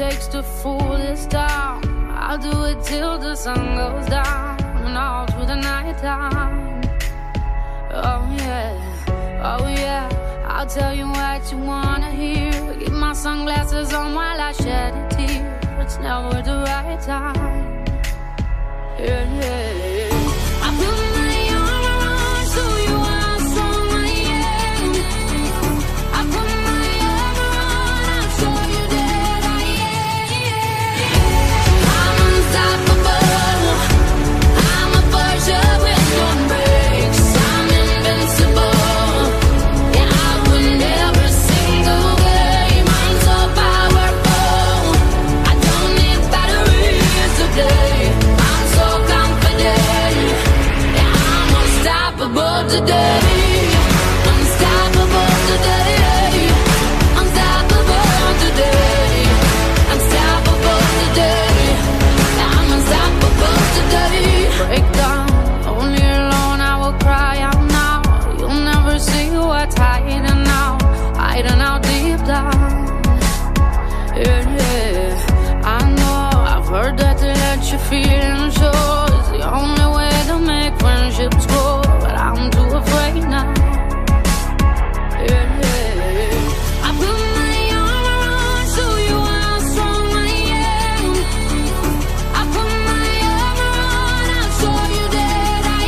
takes to fool this town. I'll do it till the sun goes down and all through the night time. Oh yeah, oh yeah, I'll tell you what you wanna hear. Keep my sunglasses on while I shed a tear. It's never the right time. Yeah, yeah, yeah. I put my arm around so you how strong I am. I put my arm around, I'll show you that I am. I'm unstoppable. I'm a Porsche with no brakes. I'm invincible. Yeah, I win every single game. I'm so powerful. I don't need batteries to play. I'm so confident. Yeah, I'm unstoppable today. Unstoppable today. Unstoppable today. Unstoppable today. Yeah, I'm unstoppable today. Break down, only alone I will cry out now. You'll never see what's hiding out deep down. Yeah, yeah. I know, I've heard that to let you feel and show is the only way to make friendships grow, but I'm too afraid now. Yeah, yeah. I put my arm around, show you how strong I am. I put my arm around, I'll show you that I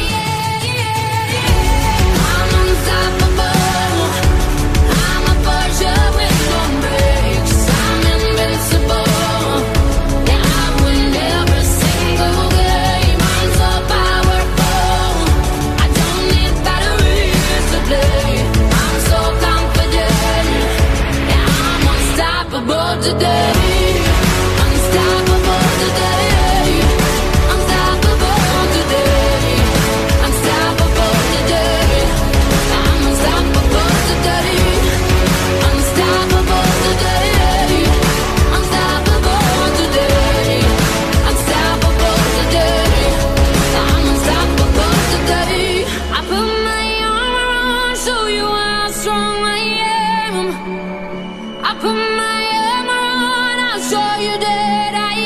am. I'm unstoppable. I'm a Porsche with no brakes. I'm invincible. Yeah, I win every single game. I'm so powerful. I don't need batteries to play. I'm so confident. Yeah, I'm unstoppable today. Unstoppable today. Unstoppable today. Unstoppable today. I'm unstoppable today. Unstoppable today. Unstoppable today. Unstoppable today. I'm unstoppable today. I put my arm around, show you how strong I am. I put my arm around, I'll show you that I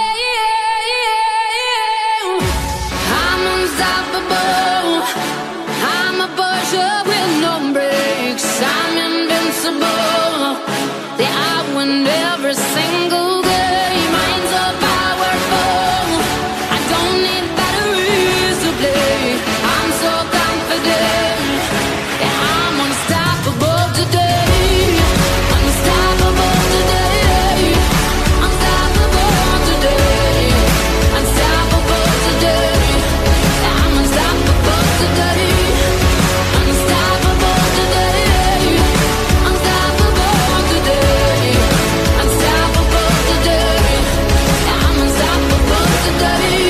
am. I'm unstoppable. I'm a Porsche with no brakes. I'm invincible. Yeah, I win every single game. I'm so powerful. I don't need batteries to play. I'm so confident. Yeah, I'm unstoppable today. Unstoppable today. Unstoppable today. Unstoppable today. Yeah, I'm unstoppable today. Unstoppable today. Unstoppable today. Unstoppable today. Yeah, I'm unstoppable today.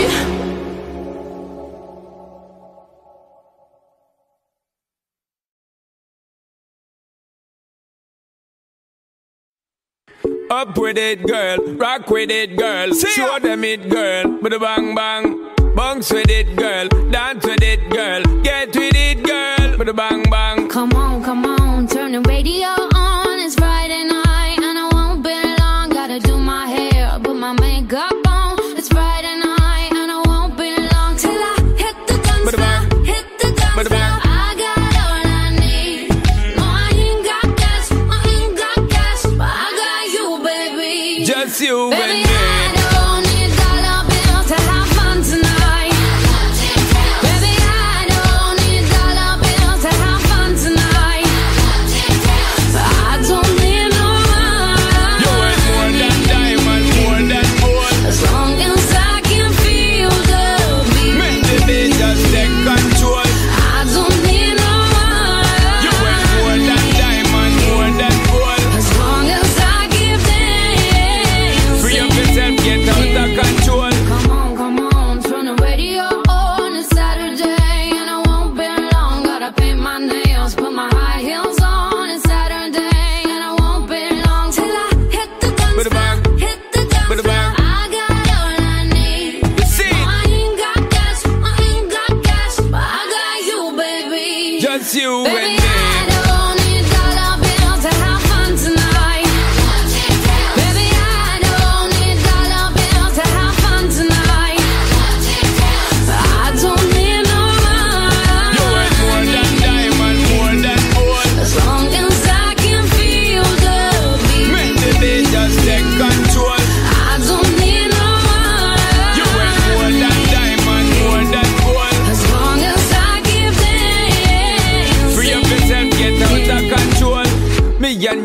Up with it, girl. Rock with it, girl. Show them it, girl. With a bang bang. Bounce with it, girl. Dance with it, girl. Get with it, girl. With a bang bang. Come on, turn the radio on. It's Friday night and I won't be long. Gotta do my hair, put my makeup on. It's Friday night and I won't be long till I hit the dance floor, hit the dance floor. I got all I need. No, I ain't got cash, but I got you, baby. Just you Baby, and me. I don't need dollar bills to have fun tonight. Baby, I don't need dollar bills to have fun tonight. I don't need no money. You ain't more than diamond, more than gold. As long as I can feel the beat. Make the beat just take control. I don't need no money. You ain't more than diamond, more than gold. As long as I give them. Free up yourself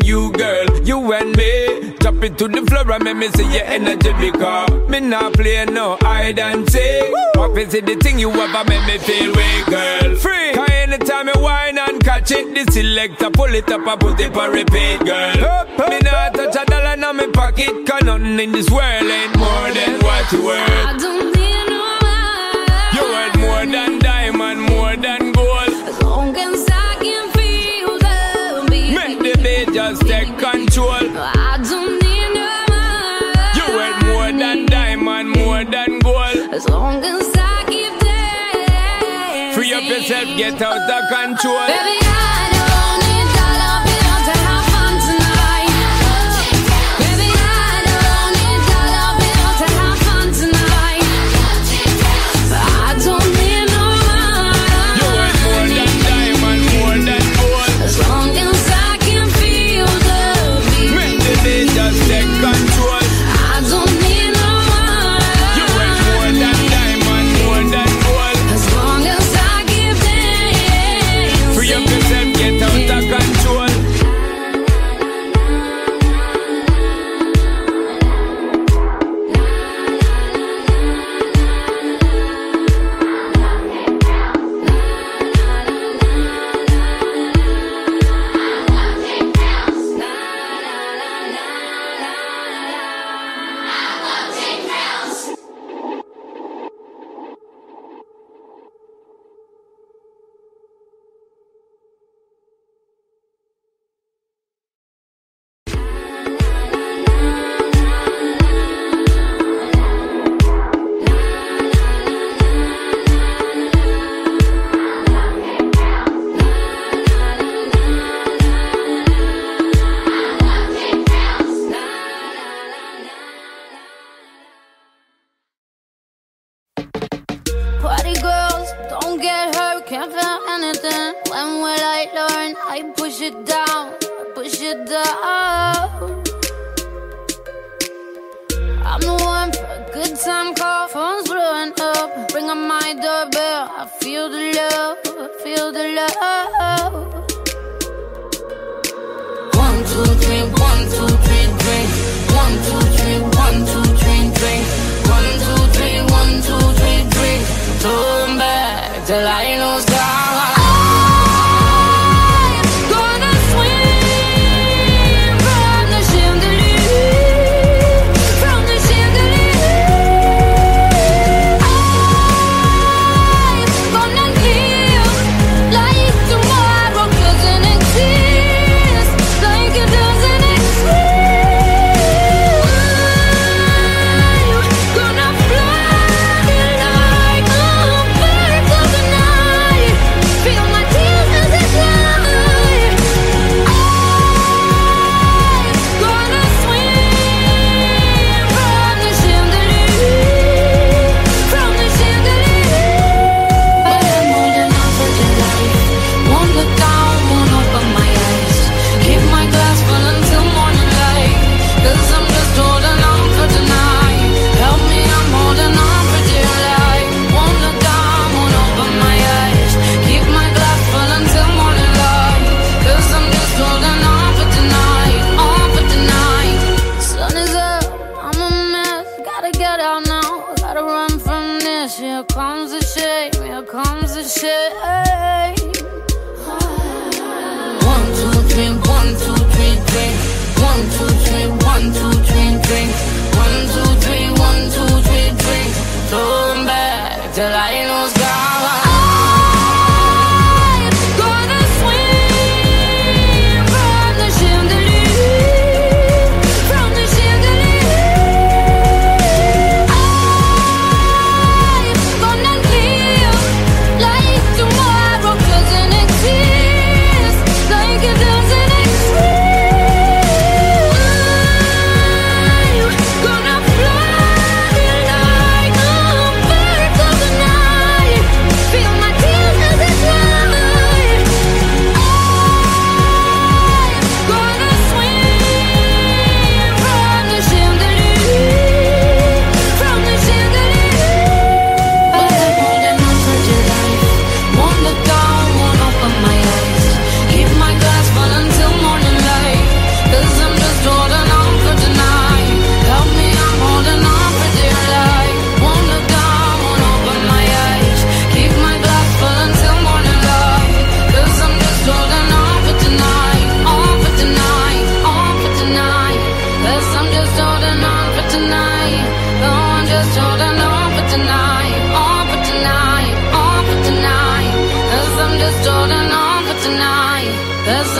you, girl, you and me. Drop it to the floor and make me see your energy, because me not play no hide and seek. What is the thing you ever make me feel way, girl? Free. Cause anytime you whine and catch it, the selector pull it up and put it for repeat, girl. Me not touch a dollar in my pocket, cause nothing in this world ain't more than what you worth. I don't need no man. You worth more than diamond, more than gold. As long as I can feel the beat. Make the beat just take control. I don't need no man. You worth more than diamond, more than gold. As long as I keep dancing. Free up yourself, get out of control. Baby, I don't need dollar bills to have fun tonight. Baby, I don't need dollar bills to have fun tonight. But I don't need no man. You worth more than diamond, more than gold. As long as I can feel the beat. Make the beat just take control. I don't need no man. You worth more than diamond, more than gold. As long as I keep dancing. Free up yourself, get out of control. Party girls, don't get hurt, can't feel anything. When will I learn? I push it down, I push it down. I'm the one for a good time call, phone's blowing up. Bring on my doorbell, I feel the love, I feel the love. 1, 2, 3, 1, 2, 3, drink. 1, 2, 3, 1, 2, 3, drink. 1, 2, 3, 1, 2, 3, drink. Turn back till I lose God. I'm gonna swim from the chandelier, from the chandelier. I'm gonna live like tomorrow doesn't exist, like it doesn't exist. I'm gonna fly like a bird of the night. Feel my tears as they fly. I'm gonna swim from the chandelier, from the chandelier. But I'm holding on for dear life. Won't look down, won't open my eyes. Keep my glass full until morning light. 'Cause I'm just holding on for tonight. Help me, I'm holding on for dear life. Won't look down, won't open my eyes. Keep my glass full until morning light. 'Cause I'm just holding on for tonight, on for tonight. Sun is up, I'm a mess. Gotta get out now, gotta run from this. Here comes the shame, here comes the shame. 1, 2, 3, 1, 2, 3, drink. 1, 2, 3, 1, 2, 3, drink. 1, 2, 3, 1, 2, 3, drink. Turn back till I lose God. I'm gonna swim from the chandelier, from the chandelier. I'm gonna live like tomorrow doesn't exist, like it doesn't exist. I'm gonna fly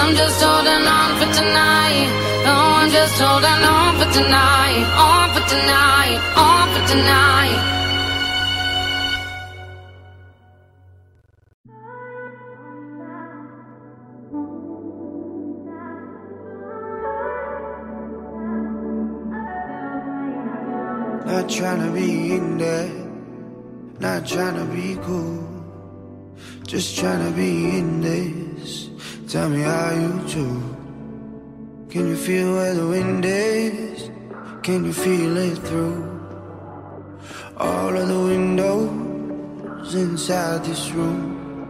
I'm just holding on for tonight. No, I'm just holding on for tonight. On for tonight. On for tonight. Not tryna be in there, not tryna be cool, just tryna be in this. Tell me how you do. Can you feel where the wind is? Can you feel it through all of the windows inside this room?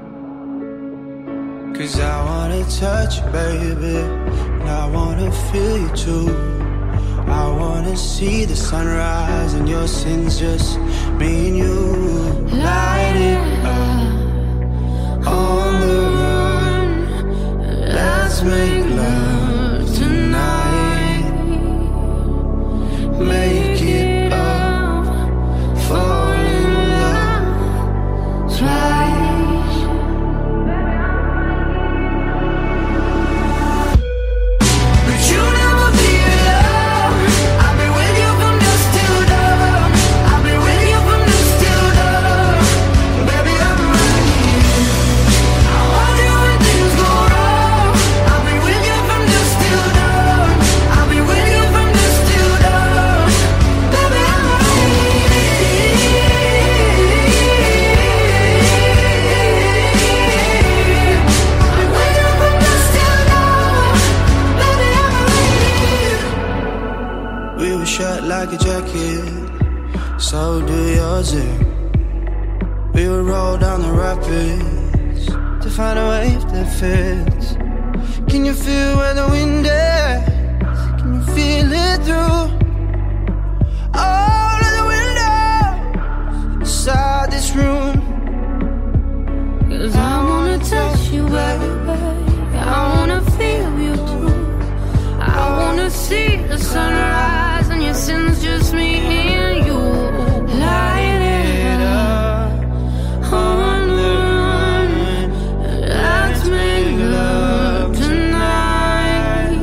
'Cause I wanna touch you, baby, and I wanna feel you too. I wanna see the sunrise and your sins, just me and you. Light it up on the run. Let's make love tonight. Make it up, fall in love twice. But you never be alone. I'll be with you from dusk till dawn. I'll be with you from dusk till dawn. Baby, I'm right here. I want you when things go wrong. I'll be with you from dusk till dawn. I'll be with you from dusk till dawn. Baby, I'm right here. I'll be with you from dusk till dawn. Baby, I'm right here. We were shut like a jacket, so do yours. We would roll down the rapids to find a wave that fits. Can you feel where the wind is? Can you feel it through all of the windows inside this room? 'Cause I wanna touch you, baby. I wanna feel you too. I wanna see the sunrise and your sins, just me and you. Light it up on the run. Let's make love tonight.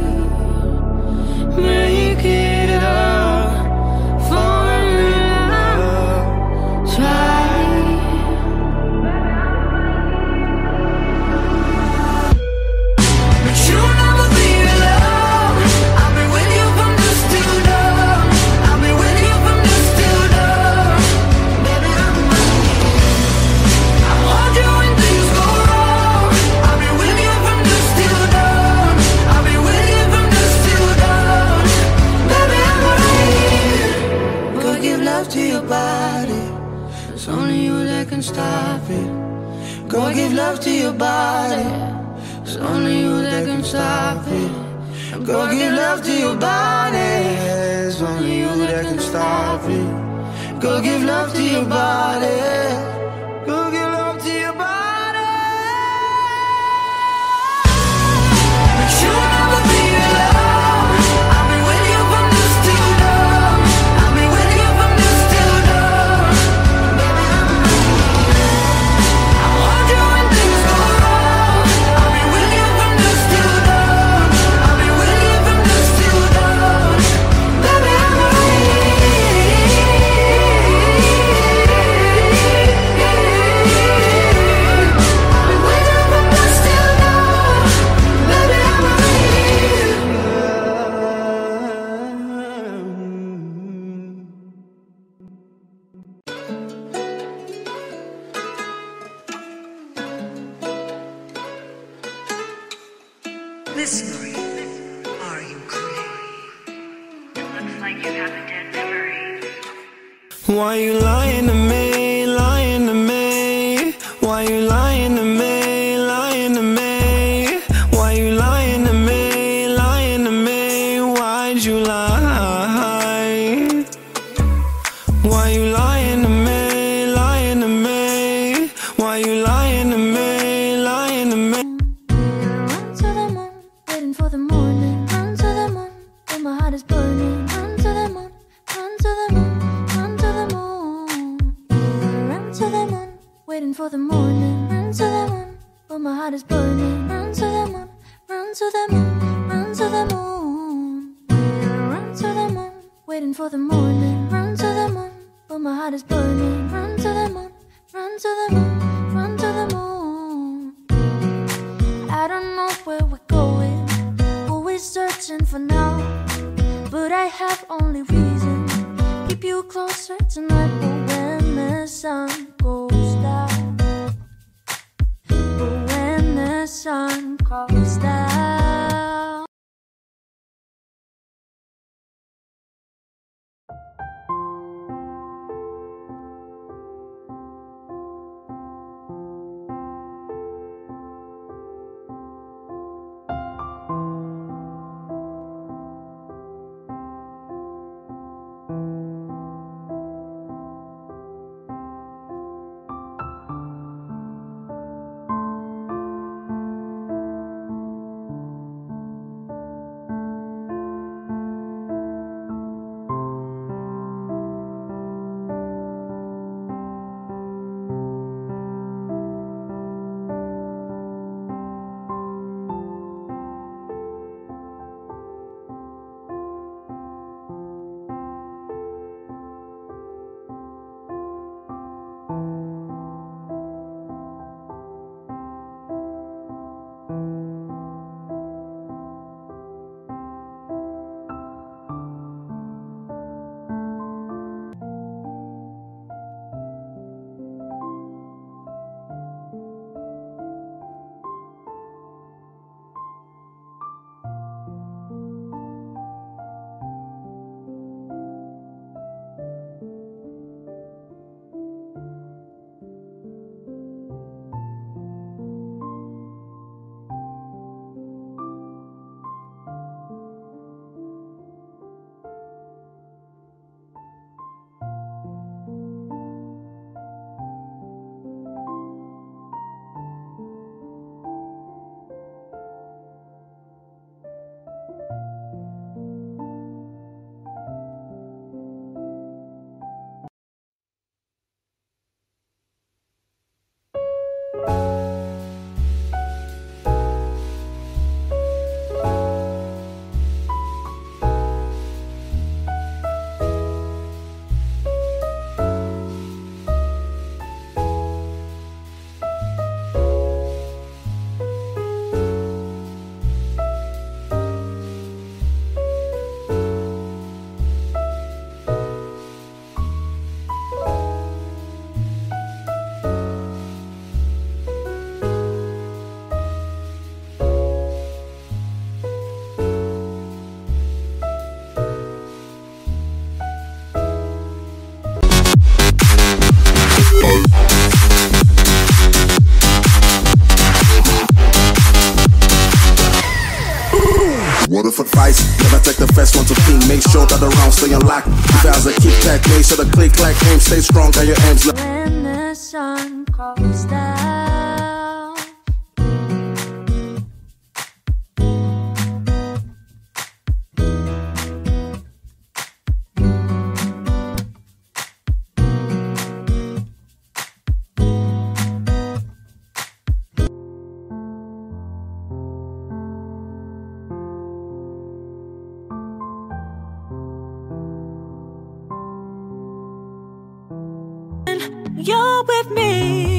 Make it up, fall in love twice. But you'll never be alone. I'll be with you from dusk till dawn. I'll be with you from dusk till dawn. Baby, I'm right here. I want you when things go wrong. I'll be with you from dusk till dawn. I'll be with you from dusk till dawn. Baby, I'm right here. Go give love to your body. It's only you that can stop it. Go give love to your body. It's only you that can stop it. Go give love to your body. It's only you that can stop it. Go give love to your body. Go give love to your body. But you'll never be alone. I'll be with you from dusk till dawn. I'll be with you from dusk till dawn. Baby, I'm right here. I want you when things go wrong. I'll be with you from dusk till dawn. I'll be with you from dusk till dawn. Baby, I'm right Miss Marie, are you crazy? It looks like you have a dead memory. Why you lying to me, lying to me? Why you lying to me, lying to me? Why you lying to me, lying to me? Why'd you lie? Why you lying to me, lying to me? Why you lying to me, lying to me? Run to the moon, waiting for the morning. Run to the moon, when my heart is burning. Run to the moon, run to the moon, run to the moon. Run to the moon, waiting for the morning. Run to the moon, when my heart is burning. Run to the moon, run to the moon, run to the moon. Yeah, run to the moon, waiting for the morning. Run to the moon, but my heart is burning. Run to the moon, run to the moon, run to the moon. I don't know where we're going, always searching for now. But I have only reason, keep you closer tonight. But when the sun goes down, but when the sun goes down. Water for advice, never take the first one to ping. Make sure that the rounds stay unlocked. If as a kick back, make sure the click clack aim stay strong and your aims. When the sun goes down. You're with me.